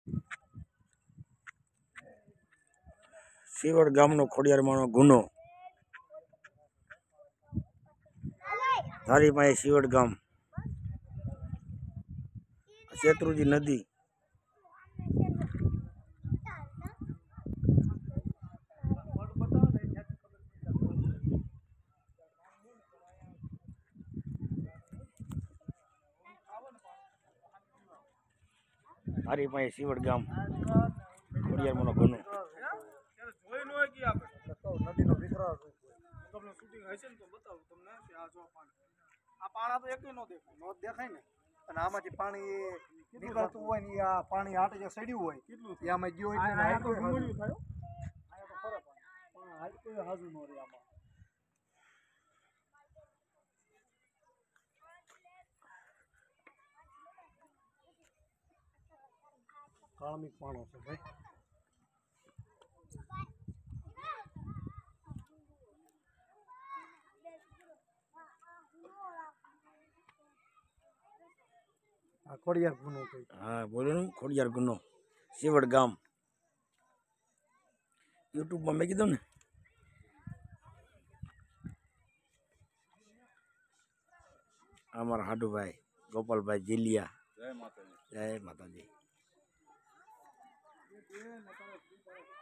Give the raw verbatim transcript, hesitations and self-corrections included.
શિવડ ગામનો ખોડિયારમાંનો ગુનો ધારી પાસે શિવડ ગામ શેત્રુજી નદી ધારી પાસે શિવડ ગામ ખોડિયારમાંનો ગુનો નદીનો વિગ્રહ તમને શૂટિંગ હશે ને તો બતાવું તમને કે આ જો પાણી આ પાણા તો એકય નો દેખાય નો દેખાય ને અને આમાંથી પાણી નીકળતું હોય ને આ પાણી હાટે જે સડ્યું હોય કેટલું આમાં ગયો એટલે હાઈટ તો ગુમડ્યું થયો આયા તો ફરક પણ હાઈટ કોઈ હાજુ નો રહે આમાં કાળમિક પાણો છે ભાઈ આ ખોડિયાર ગુનો કઈ હા બોલો ને ખોડિયાર ગુનો શિવડ ગામ યુટ્યુબમાં મેં કીધું ને અમારા હાડુભાઈ ગોપાલભાઈ જીલિયા જય માતાજી જય માતાજી